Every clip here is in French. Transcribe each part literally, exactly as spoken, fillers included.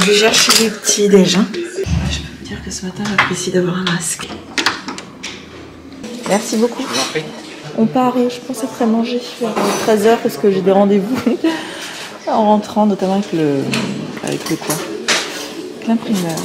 Je vais chercher les petits déjà. Je peux vous dire que ce matin j'apprécie d'avoir un masque. Merci beaucoup. On part, je pense, après manger vers treize heures parce que j'ai des rendez-vous en rentrant, notamment avec le, avec le quoi, avec l'imprimeur.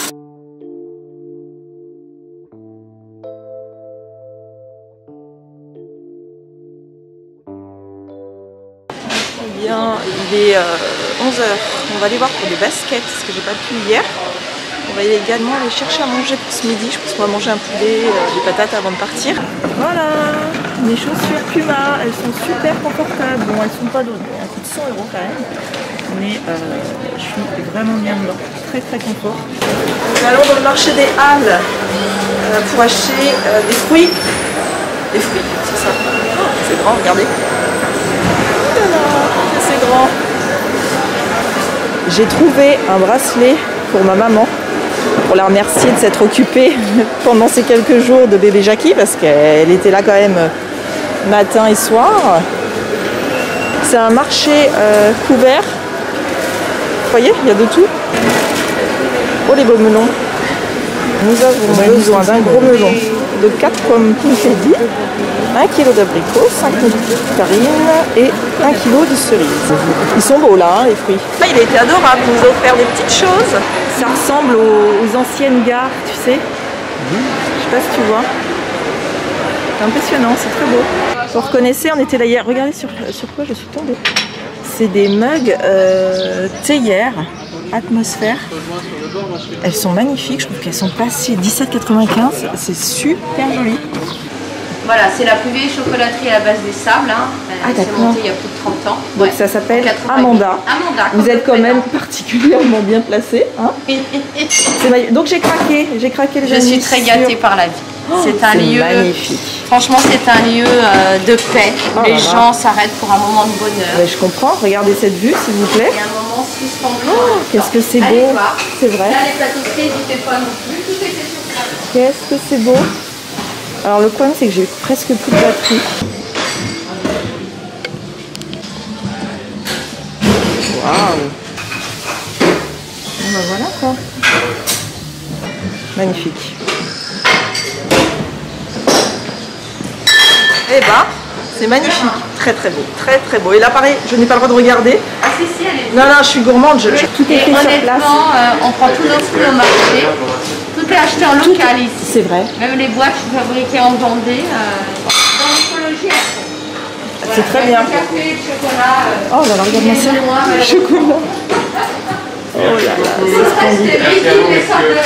Bien, il est euh, onze heures. On va aller voir pour des baskets, ce que j'ai pas pu hier. On va également aller chercher à manger pour ce midi. Je pense qu'on va manger un poulet, euh, des patates avant de partir. Voilà, mes chaussures Puma, elles sont super confortables. Bon, elles sont pas données, elles coûtent cent euros quand même. Mais euh, je suis vraiment bien dedans, très très confort. Nous allons dans le marché des Halles euh, pour acheter euh, des fruits. Des fruits, c'est ça. Oh, c'est grand, regardez. C'est grand. J'ai trouvé un bracelet pour ma maman, pour la remercier de s'être occupée pendant ces quelques jours de bébé Jackie, parce qu'elle était là quand même matin et soir. C'est un marché euh, couvert. Vous voyez, il y a de tout. Oh les beaux melons. Nous avons besoin d'un gros melon, de quatre pommes confetti, un kilo d'abricots, cinq nectarines et un kilo de cerises. Ils sont beaux là, hein, les fruits. Là, il a été adorable, il nous a offert des petites choses. Ça ressemble aux, aux anciennes gares, tu sais. Je sais pas si tu vois. C'est impressionnant, c'est très beau. Vous reconnaissez, on était là hier. Regardez sur, sur quoi je suis tombée. C'est des mugs euh, théières, atmosphère. Elles sont magnifiques, je trouve qu'elles sont passées dix-sept quatre-vingt-quinze. C'est super joli. Voilà, c'est la plus vieille chocolaterie à la base des sables. Hein. Ah, elle s'est montée il y a plus de trente ans. Donc ouais. Ça s'appelle Amanda. Amanda. Vous êtes quand même particulièrement bien placé. Hein. Donc j'ai craqué, j'ai craqué les Je suis très gâtée par la vie. Oh, c'est un lieu magnifique. Franchement, c'est un lieu euh, de paix. Oh, les gens s'arrêtent pour un moment de bonheur. Mais je comprends. Regardez cette vue, s'il vous plaît. Il y a un moment suspendu. Oh, qu'est-ce que c'est beau. C'est vrai. Là, les pâtisseries, n'hésitez pas non plus. Tout était sur place. Qu'est-ce que c'est beau. Alors le problème, c'est que j'ai presque plus de batterie. Waouh. Bon ben voilà quoi. Magnifique. Eh ben, c'est magnifique, très très beau, très très beau. Et là pareil, je n'ai pas le droit de regarder. Ah si si, elle est... Non non, je suis gourmande, je, je, tout est fait sur place. Honnêtement, euh, on prend tous nos fruits au marché, tout est acheté en local ici. C'est vrai. Même les boîtes fabriquées en Vendée, euh, dans l'écologie. C'est voilà, très bien. Café, chocolat. Euh, oh là là, regarde-moi ça. Loin, chocolat. Oh là là, c'est splendide.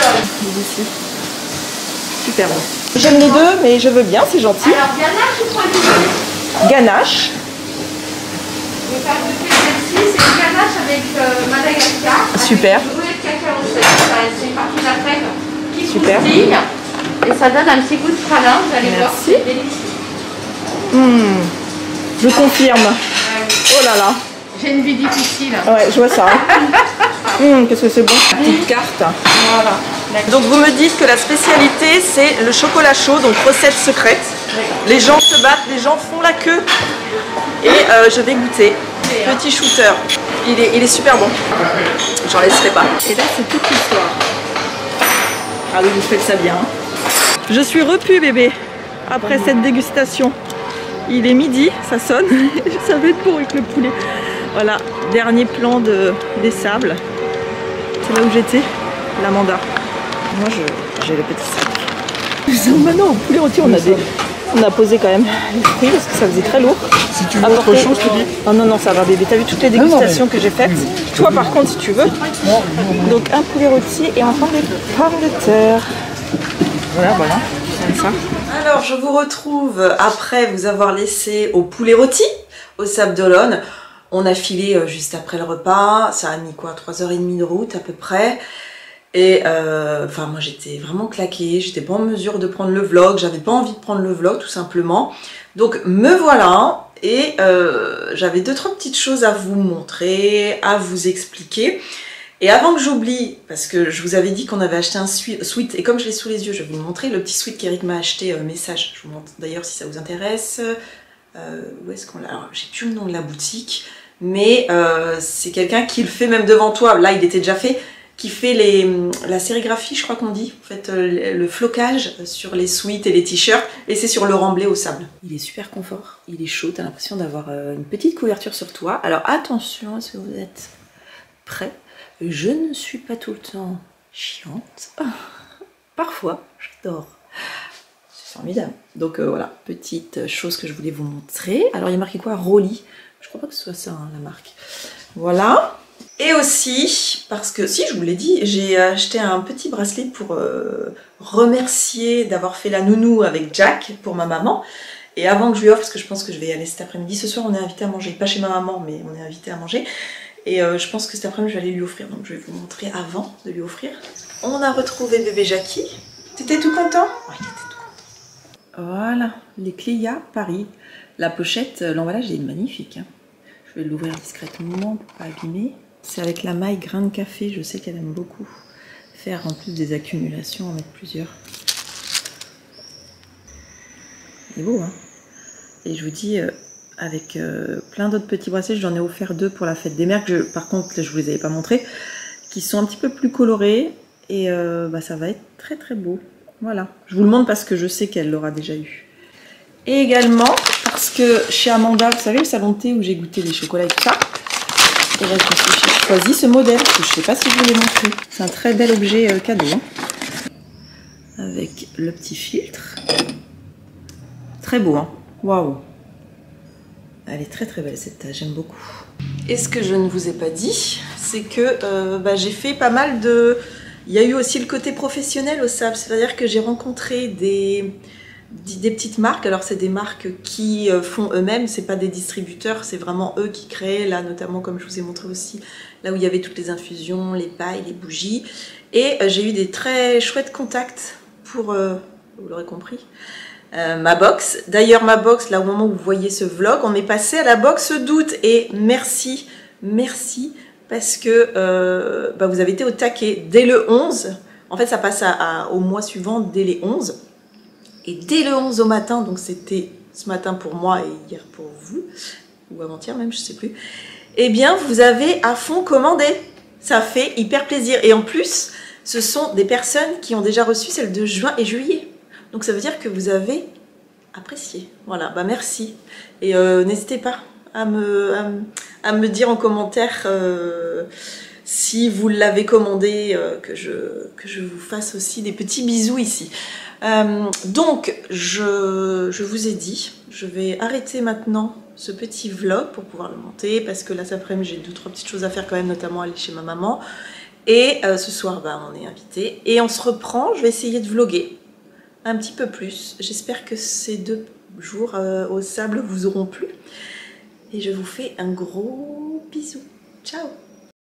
Super bon. J'aime les deux, mais je veux bien, c'est gentil. Alors, ganache ou poilu? Ganache. Je vais faire goûter celle-ci, c'est une ganache avec euh, Madagascar. Super. Avec du boulet de cacao, c'est une partie de la crème qui super. Croustille, et ça donne un petit goût de pralin, vous allez merci. Voir, c'est délicieux. Mmh. Je confirme. Ouais. Oh là là. J'ai une vie difficile. Ouais, je vois ça. Mmh, qu'est-ce que c'est bon. Petite carte. Voilà. Donc vous me dites que la spécialité c'est le chocolat chaud, donc recette secrète. Oui. Les gens se battent, les gens font la queue. Et euh, je vais goûter. Petit shooter. Il est, il est super bon. J'en laisserai pas. Et là c'est toute l'histoire. Ah oui, vous faites ça bien. Je suis repue bébé après cette dégustation. Il est midi, ça sonne. Ça va être bon avec le poulet. Voilà, dernier plan de, des sables. C'est là où j'étais, l'Amanda. Moi, j'ai le petit sac. Maintenant, au poulet rôti, on a, des, on a posé quand même les fruits parce que ça faisait très lourd. Si tu veux autre chose, je te dis. Non, non, non, ça va bébé. T'as vu toutes les dégustations que j'ai faites. Toi, par contre, si tu veux. Donc, un poulet rôti et enfin des pommes de terre. Voilà, voilà. Comme ça. Alors, je vous retrouve après vous avoir laissé au poulet rôti, au Sables d'Olonne. On a filé juste après le repas, ça a mis quoi, trois heures trente de route à peu près. Et euh, enfin moi j'étais vraiment claquée, j'étais pas en mesure de prendre le vlog, j'avais pas envie de prendre le vlog tout simplement. Donc me voilà et euh, j'avais deux trois petites choses à vous montrer, à vous expliquer. Et avant que j'oublie, parce que je vous avais dit qu'on avait acheté un sweat, et comme je l'ai sous les yeux, je vais vous montrer le petit sweat qu'Eric m'a acheté, euh, message, je vous montre d'ailleurs si ça vous intéresse. Euh, où est-ce qu'on l'a? Alors j'ai plus le nom de la boutique. Mais euh, c'est quelqu'un qui le fait même devant toi. Là, il était déjà fait. qui fait les, la sérigraphie, je crois qu'on dit, en fait, le, le flocage sur les sweats et les t-shirts, et c'est sur le remblai au sable. Il est super confort, il est chaud, t'as l'impression d'avoir une petite couverture sur toi. Alors attention, est-ce que vous êtes prêts? Je ne suis pas tout le temps chiante. Parfois, j'adore. C'est formidable. Donc euh, voilà, petite chose que je voulais vous montrer. Alors il y a marqué quoi? Rolly. Je crois pas que ce soit ça, hein, la marque. Voilà. Et aussi, parce que si je vous l'ai dit, j'ai acheté un petit bracelet pour euh, remercier d'avoir fait la nounou avec Jack pour ma maman. Et avant que je lui offre, parce que je pense que je vais y aller cet après-midi, ce soir on est invité à manger, pas chez ma maman, mais on est invité à manger. Et euh, je pense que cet après-midi je vais aller lui offrir, donc je vais vous montrer avant de lui offrir. On a retrouvé bébé Jackie. T'étais tout content? Oui, il était tout content. Voilà, les Cléa Paris. La pochette, l'emballage est magnifique. Hein. Je vais l'ouvrir discrètement pour pas abîmer. C'est avec la maille grain de café, je sais qu'elle aime beaucoup faire en plus des accumulations, en mettre plusieurs. Il est beau, hein. Et je vous dis, euh, avec euh, plein d'autres petits bracelets, j'en ai offert deux pour la fête des mères, que je, par contre, là, je vous les avais pas montrés, qui sont un petit peu plus colorés, et euh, bah, ça va être très très beau. Voilà, je vous le montre parce que je sais qu'elle l'aura déjà eu. Et également, parce que chez Amanda, vous savez, le salon de thé où j'ai goûté les chocolats et tout ça, et là, je me suis choisi ce modèle, que je sais pas si je vous l'ai montré. C'est un très bel objet euh, cadeau, hein. Avec le petit filtre. Très beau, hein. Waouh. Elle est très très belle cette tasse, j'aime beaucoup. Et ce que je ne vous ai pas dit, c'est que euh, bah, j'ai fait pas mal de... Il y a eu aussi le côté professionnel au sable, c'est-à-dire que j'ai rencontré des... des petites marques. Alors c'est des marques qui font eux-mêmes, c'est pas des distributeurs, c'est vraiment eux qui créent, là notamment comme je vous ai montré aussi, là où il y avait toutes les infusions, les pailles, les bougies. Et euh, j'ai eu des très chouettes contacts pour, euh, vous l'aurez compris, euh, ma box. D'ailleurs ma box, là au moment où vous voyez ce vlog, on est passé à la box d'août et merci, merci, parce que euh, bah, vous avez été au taquet dès le onze. En fait ça passe à, à, au mois suivant dès les onze. Et dès le onze au matin, donc c'était ce matin pour moi et hier pour vous, ou avant-hier même, je sais plus, eh bien vous avez à fond commandé. Ça fait hyper plaisir. Et en plus, ce sont des personnes qui ont déjà reçu celles de juin et juillet. Donc ça veut dire que vous avez apprécié. Voilà, bah merci. Et euh, n'hésitez pas à me, à, à me dire en commentaire euh, si vous l'avez commandé, euh, que, je, que je vous fasse aussi des petits bisous ici. Euh, donc, je, je vous ai dit, je vais arrêter maintenant ce petit vlog pour pouvoir le monter, parce que là, cet après-midi, j'ai deux, trois petites choses à faire quand même, notamment aller chez ma maman. Et euh, ce soir, bah, on est invité. Et on se reprend, je vais essayer de vlogger un petit peu plus. J'espère que ces deux jours euh, au sable vous auront plu. Et je vous fais un gros bisou. Ciao!